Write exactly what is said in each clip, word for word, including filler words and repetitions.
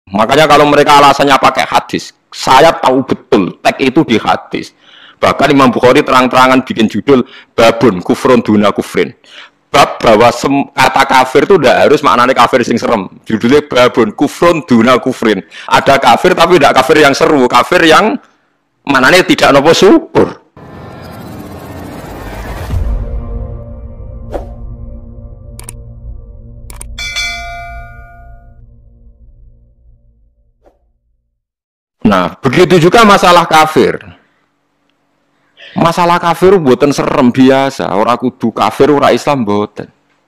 Makanya kalau mereka alasannya pakai hadis, saya tahu betul teks itu di hadis. Bahkan Imam Bukhari terang-terangan bikin judul babun kufrun duna kufrin. Bab bahwa kata kafir itu tidak harus maknanya kafir sing serem. Judulnya babun kufrun duna kufrin. Ada kafir tapi tidak kafir yang seru, kafir yang maknanya tidak nopo syukur. Nah, begitu juga masalah kafir. Masalah kafir buatan serem biasa, orang kudu kafir orang Islam buatan.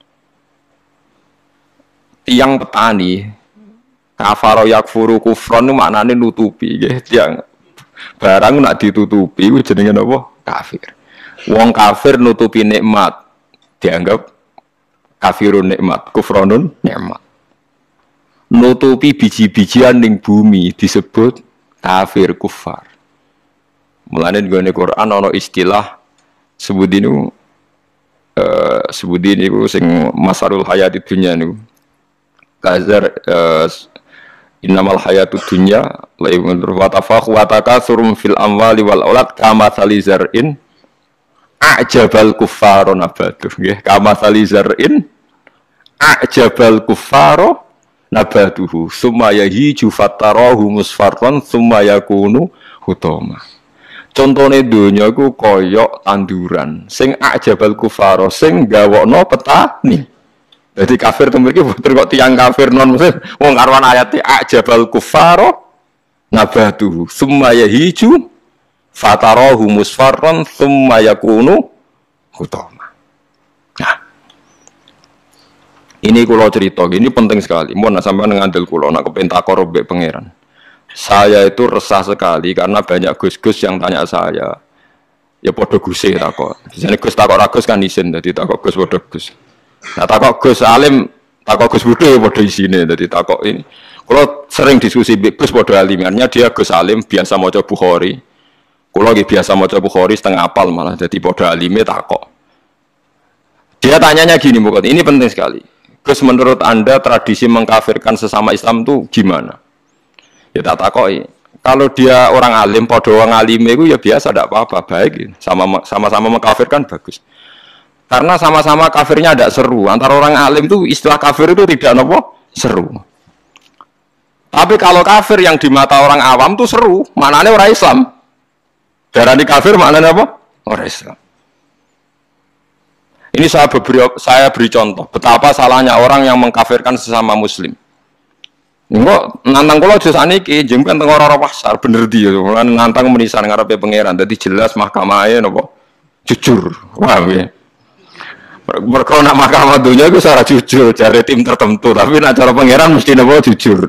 Tiang petani, kafaro yakfuru kufron itu maknanya nutupi, ya. Tiang barang nak ditutupi, itu jenenge apa? Kafir. Wong kafir nutupi nikmat, dianggap kafirun nikmat, kufronun nikmat. Nutupi biji-bijian ning bumi disebut kafir kufar. Mulane nggone Quran ana istilah sebut niku eh sebut niku sing masarul hayati dunya niku. Kazar uh, innamal hayatud dunya laibun wa tafakhu wa takatsurum fil amwali wal aulad kama salizar'in a'jabal kuffaro nabatu nggih kama salizar'in a'jabal kuffaro nabatuhu summa yahiju fatarahu musfarran summa yakunu hutama. Contone donya iku koyok tanduran sing ajabal kufaro sing gawokno petani. Jadi kafir temen iki boten kok tiyang kafir non muslim wong karwan ayate ajabal kufaro nabatuhu summa yahiju fatarahu musfarran summa yakunu hutama. Nah, ini kula cerita, ini penting sekali. Mun sampean ngandel kula nak kepen takor mbek pangeran. Saya itu resah sekali karena banyak gus-gus yang tanya saya. Ya podo guse takok. Biasane gus takok ra gus kan isin dadi takok gus podo gus. Nah takok gus alim, takok gus budhe podo isine dadi takok ini. Kalau sering diskusi gus podo alimannya dia gus alim biasa maca Bukhari. Kalau nggih biasa maca Bukhari setengah apal malah dadi podo alime takok. Dia tanyanya gini, bukan ini penting sekali. Gus menurut Anda tradisi mengkafirkan sesama Islam itu gimana? Ya tak takoi. Kalau dia orang alim, podo orang alim itu ya biasa, tidak apa-apa, baik. Sama-sama mengkafirkan bagus. Karena sama-sama kafirnya tidak seru. Antara orang alim itu istilah kafir itu tidak apa seru. Tapi kalau kafir yang di mata orang awam itu seru, maknanya orang Islam. Darani kafir maknanya apa? Orang Islam. Ini saya beri, saya beri contoh betapa salahnya orang yang mengkafirkan sesama Muslim. Enggak, nantang kula aja saniki, jenengan teng ora-ora pasar bener di yo. Lan nantang menisan ngarepe pangeran. Dadi jelas mahkamahe napa jujur. Wah nggih. Mergo nak mahkamah dunya iku ora jujur jare tim tertentu, tapi nek cara pangeran mesti napa jujur.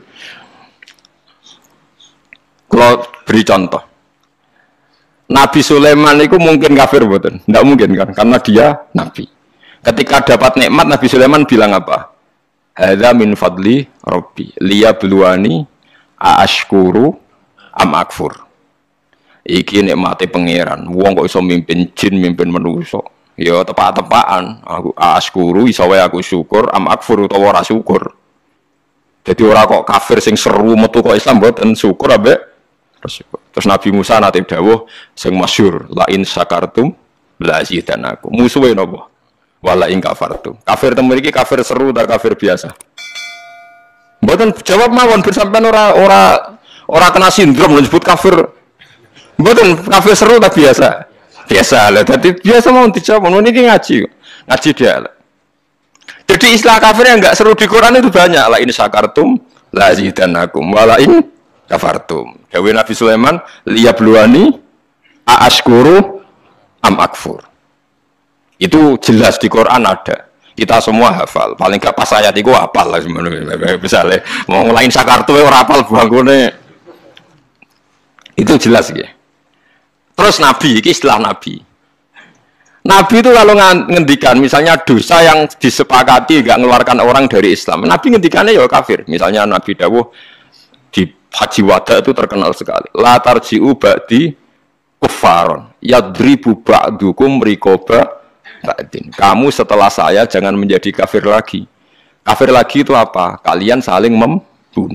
Kula beri contoh. Nabi Sulaiman itu mungkin kafir mboten? Enggak mungkin kan, karena dia nabi. Ketika dapat nikmat Nabi Sulaiman bilang apa? Hadza min fadli rabbi liyabluwani aashkuru am akfur. Iki nikmate pangeran. Wong kok iso mimpin jin, mimpin manusa. Ya tepak-tepakan. Aku aashkuru iso wae aku syukur, am akfur utawa ora syukur. Jadi ora kok kafir sing seru metu kok Islam mboten syukur ambek syukur. Terus Nabi Musa nate dawuh sing masyhur, la in syakartum la azidanakum. Musuhe napa? Wala ing kafartum. Kafir temen iki kafir seru ta kafir biasa? Mboten jawab mawon bersampean ora ora ora kena sindrom disebut kafir. Mboten kafir seru ta biasa? Biasa lah. Dadi biasa mau dijawab ngono iki ngaji. Ngaji dia. Jadi istilah kafir yang enggak seru di Quran itu banyak. La in syakartum la azidanakum wala in kafartum. Dawe Nabi Sulaiman liyabluwani aashkuru am akfur. Itu jelas di Quran ada. Kita semua hafal. Paling gak pas ayat itu hafal lah sebenarnya. Misalnya mau ngelain sakartu ora hafal bangkune. Itu jelas ya. Terus Nabi, ini istilah Nabi. Nabi itu kalau ngendikan misalnya dosa yang disepakati gak mengeluarkan orang dari Islam. Nabi ngendikannya ya kafir. Misalnya Nabi dawuh di Haji Wada itu terkenal sekali. La tarji'u ba'di kuffaron yadribu ba'dukum riqaba ba'din. Kamu setelah saya jangan menjadi kafir lagi. Kafir lagi itu apa? Kalian saling membunuh.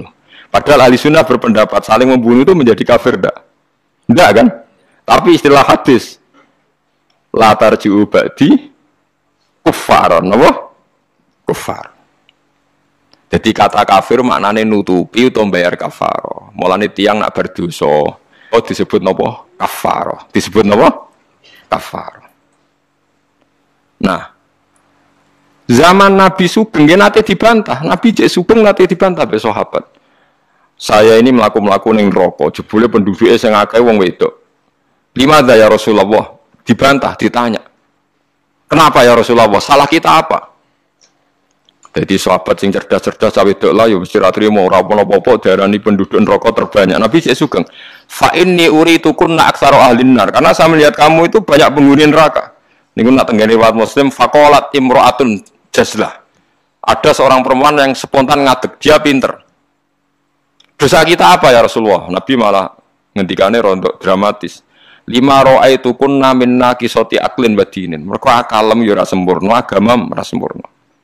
Padahal ahli sunnah berpendapat saling membunuh itu menjadi kafir enggak? Enggak kan? Tapi istilah hadis la tarji'u ba'di kufaron, apa? Kufar. Jadi kata kafir maknanya nutupi atau bayar kafaro. Mulane tiang nak berdosa, oh disebut napa? Kafaro. Disebut napa? Kafaro. Nah, zaman Nabi Sugeng nanti dibantah, Nabi Cek Sugeng nanti dibantah be sahabat. Saya ini melaku-melaku ning neraka, jebule penduduknya sing akeh wong wedok. Lima ya Rasulullah, dibantah, ditanya. Kenapa ya Rasulullah? Salah kita apa? Jadi sahabat sing cerdas-cerdas cawe wedok lah ya mesti ra trimo ora apa-apa darani penduduk neraka terbanyak. Nabi Cek Sugeng, fa inni uritukunna aktsara ahlin nar. Karena saya melihat kamu itu banyak penghuni neraka. Niku nak tenggene riwayat Muslim faqalat imra'atun jazlah. Ada seorang perempuan yang spontan ngadeg, dia pinter. Dosa kita apa ya Rasulullah? Nabi malah ngendikane rontok dramatis. Lima ra'aitu kunna minna qisati aqlin wa dinin. Mergo akalem ya ora sempurna, agama ora sempurna.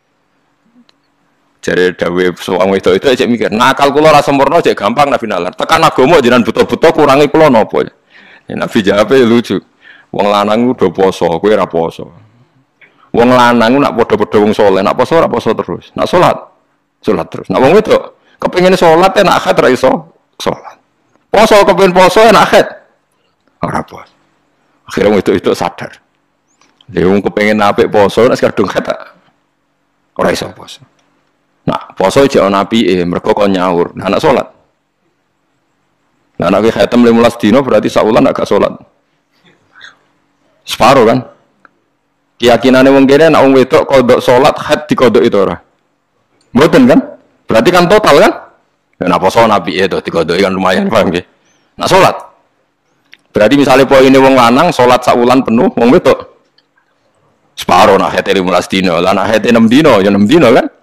Jare dawuh wong wedok itu aja mikir, nah akal kula ora sempurna aja gampang Nabi nalar. Tekan agama jenengan buta-buta kurangi kula napa? Ya Nabi jawab lucu. Wong lanang udah poso, kowe ora poso. Wong lanang nak padha-padha wong saleh, nak poso ora poso terus. Nak salat, salat terus. Nak wong wedok kepengin salat enak akad ra iso salat. Poso kepengin poso enak akad. Ora poso. Akhirnya wong wedok itu sadar. Lha wong kepengin apik poso nek kadung kata ora iso poso. Nak poso jek ana apike, mergo kon nyaur. Nah nak salat. Nah nek khatam lima belas dino berarti saulan agak salat. Separuh kan? Keyakinannya wong kene nek wong wedok kodok salat had dikodok itu ora. Mboten kan? Berarti kan total kan? Ya napa poso nabi itu dikodok kan lumayan paham nggih. Nak salat. Berarti misalnya poine wong lanang salat sak wulan penuh, wong wedok separuh nak hete lima belas dino, lan nak hete enam dino ya enam dino kan?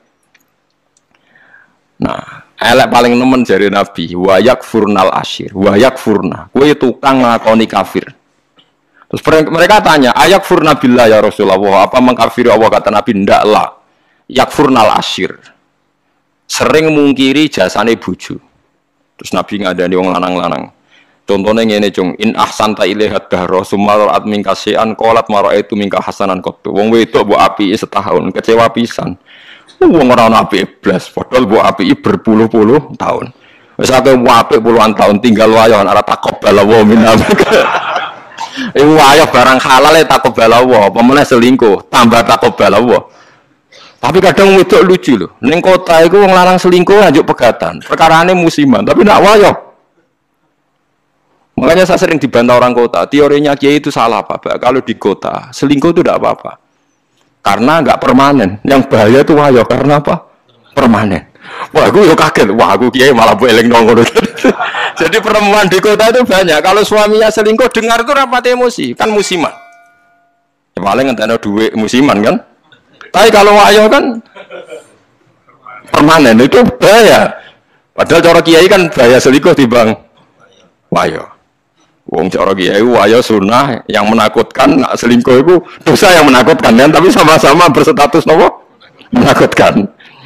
Nah, elek paling nemen jare Nabi, wa yakfurnal asyir, wa yakfurna. Kowe tukang ngakoni kafir. Terus mereka tanya, ayak furna billah ya Rasulullah, apa mengkafiri Allah? Kata Nabi, ndak lah. Yakfurnal asyir. Sering mungkiri jasane bojo. Terus Nabi ngadani wong lanang-lanang. Contohnya ngene cung, in ahsanta ilaihat dahra summa ra'at minka syai'an qalat ma ra'aitu minka hasanan qattu. Wong wedok mbok apiki setahun, kecewa pisan. Wong ora ana apike blas, padahal mbok apiki berpuluh-puluh tahun. Wis akeh apik puluhan tahun tinggal wae ora takobal wa minna. Iku ayo barang halal ya takobal Allah, apa meneh selingkuh, tambah takobal Allah. Tapi kadang wedok lucu loh. Ning kota iku wong lanang selingkuh nganjuk pegatan. Perkarane musiman, tapi nak wayo. Makanya saya sering dibantah orang kota, teorinya Kiai itu salah Pak. Kalau di kota, selingkuh itu tidak apa-apa. Karena enggak permanen. Yang bahaya itu wayo karena apa? Permanen. Wah, aku yo kaget. Wah, aku Kiai malah bu eling nongol. Jadi perempuan di kota itu banyak. Kalau suaminya selingkuh, dengar itu rapat emosi, kan musiman. Ya, paling ngentekno duit musiman kan. Tapi kalau wayo kan permanen itu bahaya. Padahal cara Kiai kan bahaya selingkuh timbang wayo. Wong cara Kiai wayo sunnah yang menakutkan, nak selingkuh itu dosa yang menakutkan kan, tapi sama-sama berstatus nopo menakutkan.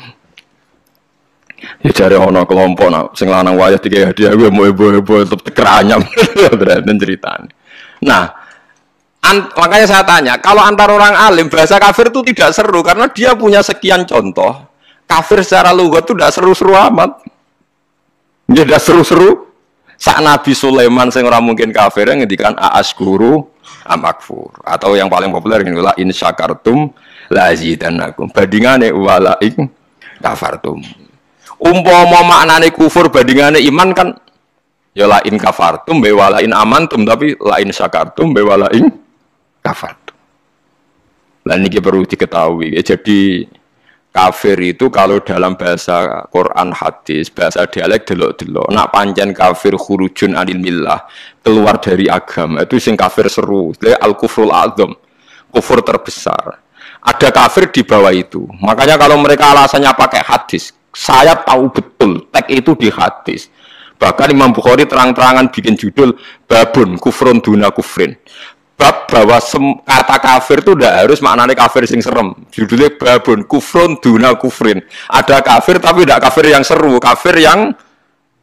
Ya cari ono kelompok nak sing lanang wayah tiga hadiah gue mau ibu-ibu tetep keranyam dan ceritanya. Nah, an, makanya saya tanya, kalau antar orang alim bahasa kafir itu tidak seru karena dia punya sekian contoh. Kafir secara lughat itu tidak seru-seru amat. Dia tidak seru-seru. Sak Nabi Sulaiman sing ora mungkin kafir ngendikan a'askuru amakfur atau yang paling populer ini la in syakartum la azidannakum. Bandingane wala in kafartum. Umpama maknane kufur bandingane iman kan ya lain kafartum be walain amantum, tapi lain syakartum be walain kafartum. Lah niki perlu diketahui. Jadi kafir itu kalau dalam bahasa Quran hadis, bahasa dialek delok-delok, nak pancen kafir khurujun anil millah, keluar dari agama, itu sing kafir seru, al kufrul azam, kufur terbesar. Ada kafir di bawah itu. Makanya kalau mereka alasannya pakai hadis, saya tahu betul teks itu di hadis. Bahkan Imam Bukhari terang-terangan bikin judul babun kufrun duna kufrin. Bab bahwa kata kafir itu tidak harus maknanya kafir sing serem. Judulnya babun kufrun duna kufrin. Ada kafir tapi tidak kafir yang seru, kafir yang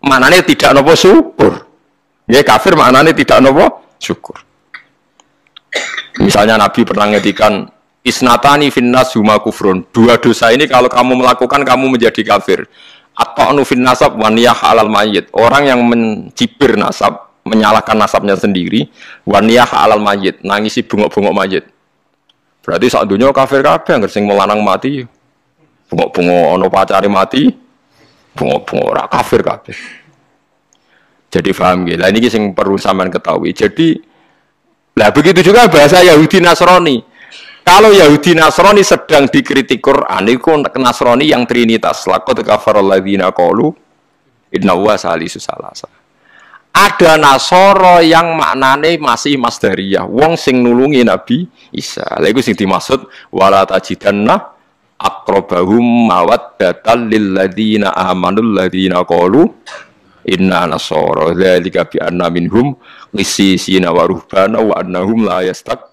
maknanya tidak nopo syukur. Ya kafir maknanya tidak nopo syukur. Misalnya Nabi pernah ngetikan isnatani finnas huma kufrun. Dua dosa ini kalau kamu melakukan kamu menjadi kafir. At-ta'nu fin nasab wa niyah alal mayyit. Orang yang mencibir nasab, menyalahkan nasabnya sendiri, wa niyah alal mayyit, nangisi bungok-bungok mayit. Berarti sak dunya kafir kabeh anggere sing melanang mati. Bungok-bungok ana pacare mati, bungok-bungok ora kafir kabeh. Jadi paham nggih. Lah niki sing perlu sampean ketahui. Jadi lah begitu juga bahasa Yahudi Nasrani. Kalau Yahudi Nasrani sedang dikritik Quran, itu Nasrani yang trinitas. Laqad kafaral ladzina qalu inna huwa salisu salasa. Ada Nasoro yang maknane masih masdariyah, wong sing nulungi Nabi Isa. Lha iku sing dimaksud wala tajidanna aqrabahum mawaddatan lil ladzina amanul ladzina qalu inna nasara dzalika bi anna minhum qissisina wa ruhbana wa annahum la yastak